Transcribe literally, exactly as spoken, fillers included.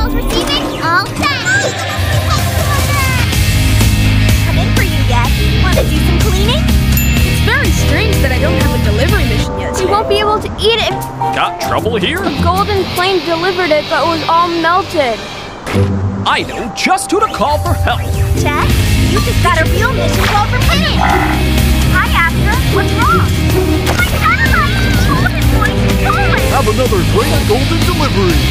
calls receiving. All set. Come in for you yet? Want to do some cleaning? It's very strange that I don't have a delivery mission yet. We won't be able to eat it. Got trouble here? The golden plane delivered it, but it was all melted. I know just who to call for help. Jack, you just got a real mission call from Penny. Hi, Astra. What's wrong? My satellite! Golden voice is calling! Have another great golden delivery.